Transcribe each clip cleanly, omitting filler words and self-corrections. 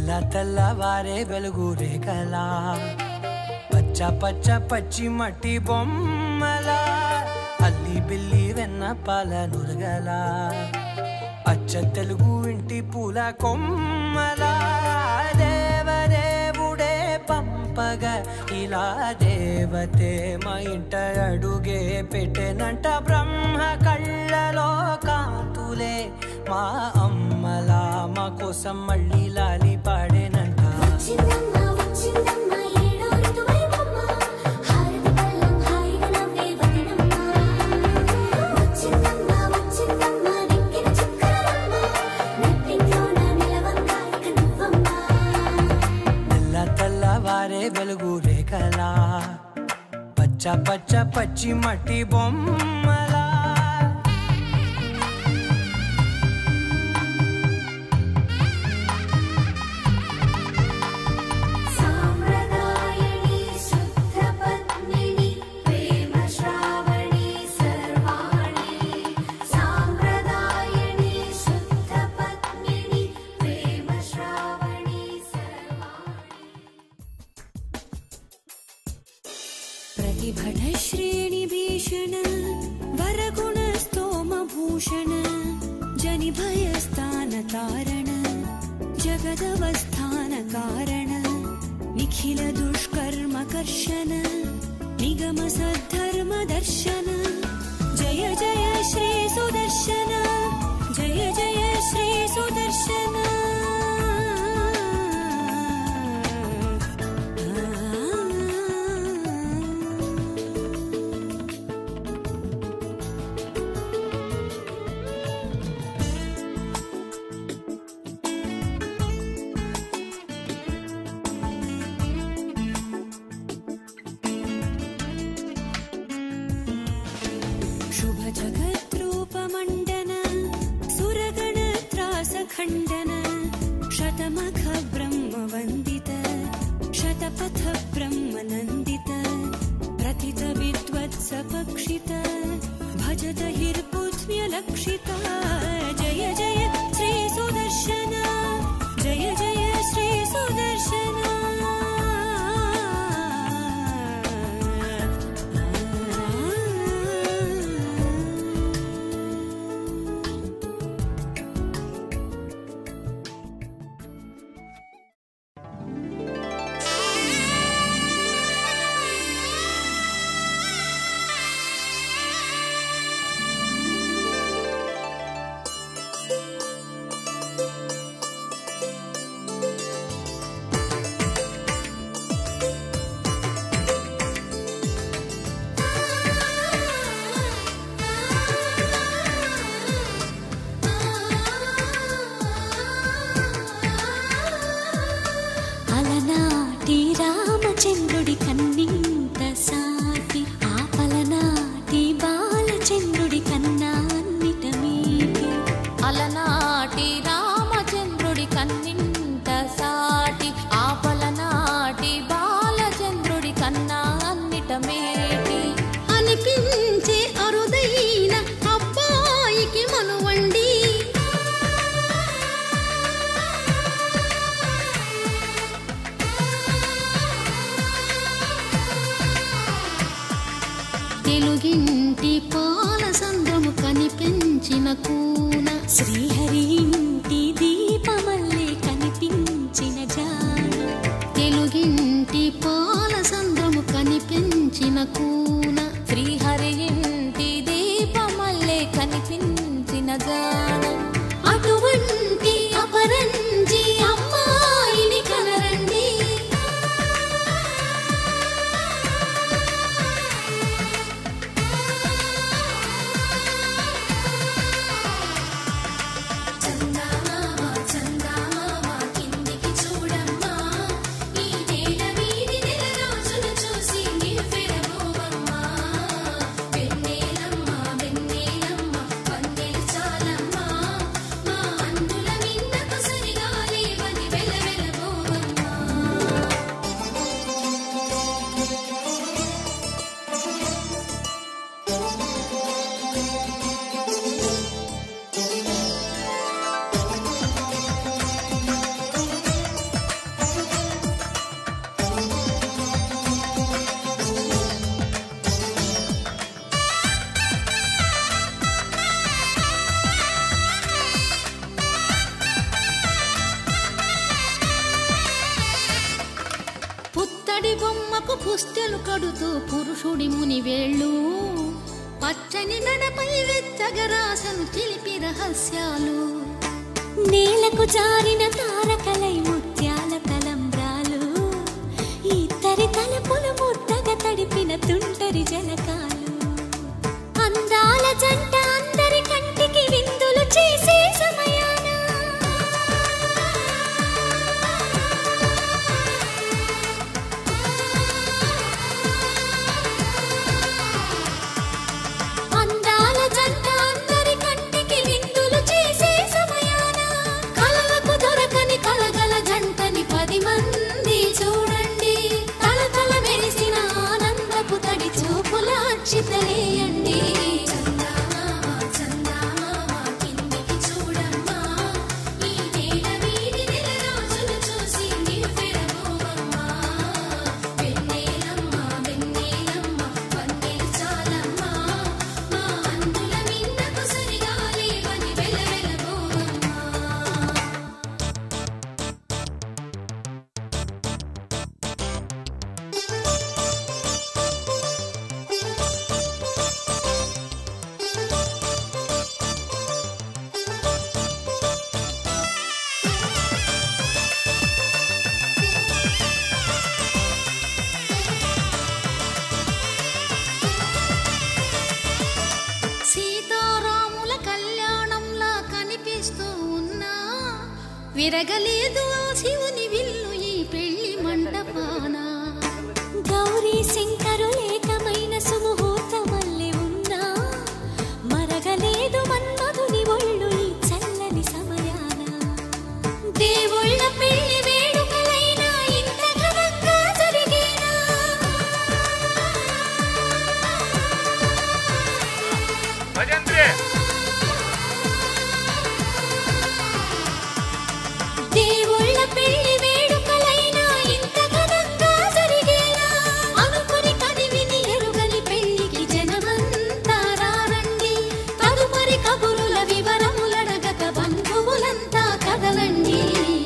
తెల్లవారే వెలుగు రేఖలా పచ్చ పచ్చ పచ్చి మట్టి బొమ్మలా అల్లి బిల్లి వెన్న పాల నురగలా అచ్చ తెలుగు ఇంటి పూల కొమ్మలా దేవదేవుడే పంపగా ఇలా దేవతే మా ఇంట అడుగే పెట్టెనంట బ్రహ్మ కళ్ళలో కాంతులే మా అమ్మలా మా కోసం మళ్ళీ లాలి పాడేనంట తెల్లవారే వెలుగు రేఖలా పచ్చ పచ్చ పచ్చి మట్టి బొమ్మలా श्रेणी भीषण वरगुण स्तोम भूषण जनि भयस्थान तारण जगदवस्थान कारण निखिल दुष्कर्म कर्षण निगम सद्धर्म दर्शन जय जय श्री सुदर्शन जय जय श्री सुदर्शन जगद्रूपमण्डन सुरगण त्रासखण्डन शतमख ब्रह्मवन्दित शतपथ ब्रह्मनन्दित प्रथित विद्वत्सपक्षित भजत हिर्पुत्म्यलक्षित जय जय श्री सुदर्शन जय जय श्री सुदर्शन రామచంద్రుడి కన్నింత సాటి ఆపలనాటి బాలచంద్రుడి కన్నా అన్నిట మీటి అలనాటి రామచంద్రుడి కన్నింత సాటి ఆపలనాటి బాలచంద్రుడి కన్నా అన్నిట మేటి అనిపించే అరుదైన అబ్బాయికి మనువండి తెలుగింటి పాలసంద్రము కనిపించిన కూన శ్రీహరి ఇంటి దీపమల్లే కనిపించిన జాన తెలుగింటి పాలసంద్రము కనిపించిన కూన శ్రీహరి ఇంటి దీపమల్లే కనిపించిన జాన అటువంటి అపరంజి అమ్మాయిని కనరండి వెన్నెలమ్మ వెన్నెలమ్మ వందెలు చాలమ్మ కొమ్మకు పుస్తెలు కడుతూ పురుషుడి ముని వేళ్ళు పచ్చని నడపై వెచ్చగరాసను చిలిపి రహస్యాలు నేలకు జారిన తారకలై ముత్యాల తలంబ్రాలు ఇద్దరి తలపులు ముద్దగా తడిపిన తుంటరి జలకాలు అందాల జంట అందరి కంటికి విందులు చేసే సమయాన అందాల జంట అందరి కంటికి విందులు చేసే సమయాన కలలకు దొరకని కలగల జంటని 10 మంది చూడండి తలతల మెరిసిన ఆనందపు తడి చూపుల అచ్చితలేయండి విరగలేదు శివుని విల్లు ఈ పెళ్లి మండపాన గౌరీ శంకరులేకమైన సుముహూర్తమల్లె ఉన్నా మరగలేదు మన్మధుని ఒళ్ళు ఈ చల్లని సమయాన దేవుళ్ళ పెళ్లి వేడుకలైనా ఇంత ఘనంగా జరిగేనా దేవుళ్ళ పెళ్లి వేడుకలైనా ఇంత ఘనంగా జరిగేలా అనుకుని కదివిని ఎరుగని పెళ్లికి జనమంతా రారండి తదుపరి కబురుల వివరములడగక బంధువులంతా కదలండి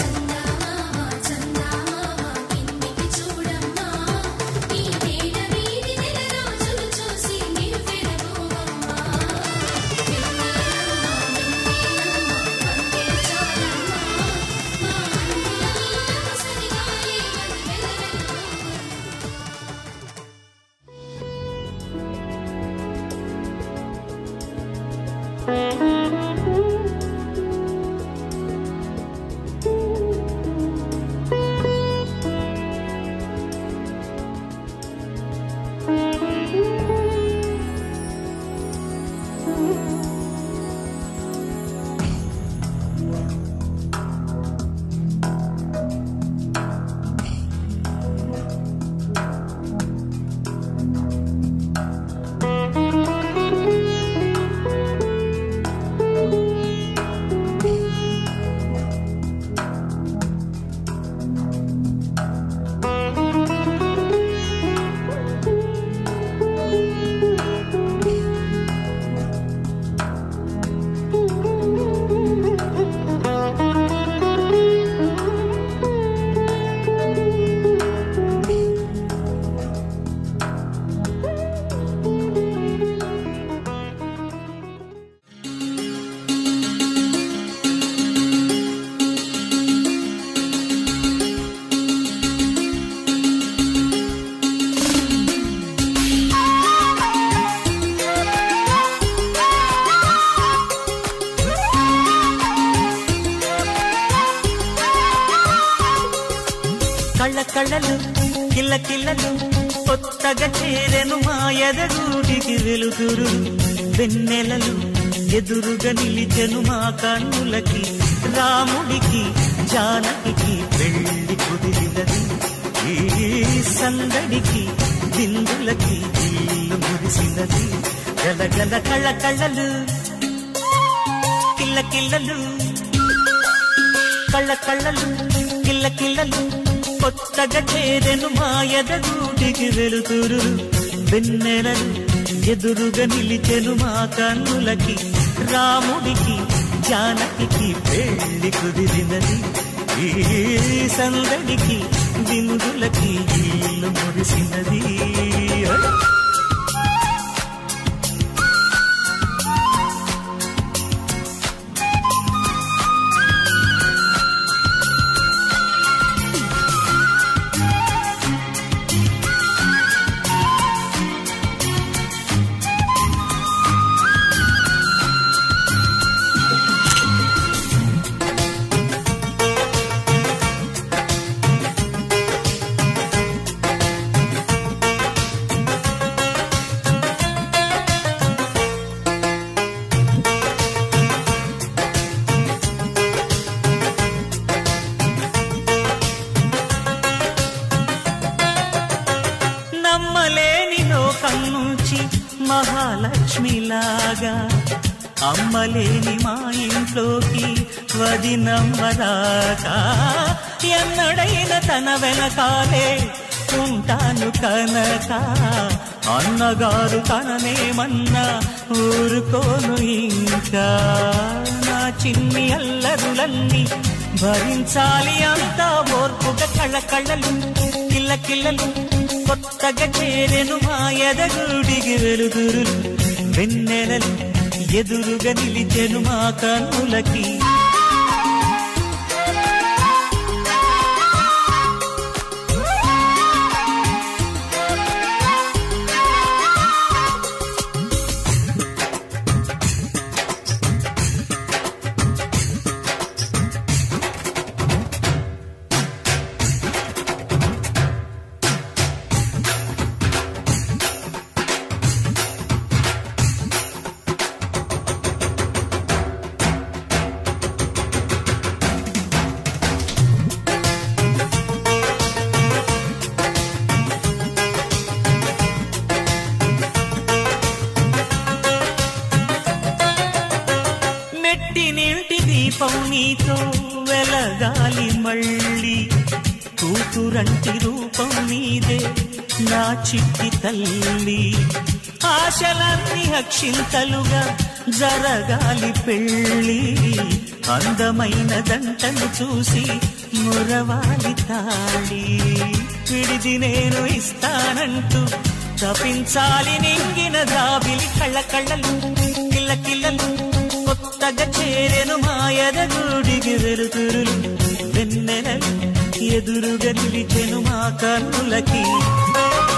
కళ్ళలు కిల్ల కిల్లలు కొత్తగా చేరెను మా ఎదగూటికి వెలుతురు వెన్నెలలు ఎదురుగా నిలిచెను మా కన్నులకి రాముడికి జానకి పెళ్లి కుదిరినది ఈ సందడికి బిందులకి ఇల్లు మురిసినది గలగల కళ్ళ కళ్ళలు కిల్ల కిల్లలు కళ్ళ కళ్ళలు కిల్ల కిల్లలు కొత్తగా చేరెను మా ఎదగూటికి వెలుతురు వెన్నెలలు ఎదురుగా నిలిచెను మా కన్నులకి రాముడికి జానకి పెళ్లి కుదిరినది సందడికి విముదులకి ఇల్లు మురిసినది. నమ్మలేని లోకం నుంచి మహాలక్ష్మిలాగా అమ్మలేని మా ఇంట్లోకి వదినమ్మరాగా ఎన్నడైన తన వెనకాలే ఉంటాను కనుక అన్నగారు తననేమన్నా ఊరుకోను ఇంకా. నా చిన్ని అల్లరులన్నీ భరించాలి అంతా ఓర్పుగా కళ్ళకళ్ళలు కిల్లకిల్లలు కొత్తగా చేరెను మా ఎదగుడికి వెలుతురులు వెన్నెలలు ఎదురుగా నిలిచెను మా కన్నులకి. మెట్టినింటి దీపం నీతో వెలగాలి మళ్ళీ కూతురంటి రూపం నీదే నా చిట్టి తల్లి. ఆశలన్నీ అక్షింతలుగా జరగాలి పెళ్ళి అందమైన దంటలు చూసి మురవాలి తాళి. విడిది నేను ఇస్తానంటూ తపించాలి నింగిన దాబిలి కళ్ళకళ్ళలు కిల్లకిల్లలు కొత్తగా చేరెను మా ఎదగుడికి వెలుతురులు వెన్నెలలు ఎదురుగా నిలిచెను మా కన్నులకి.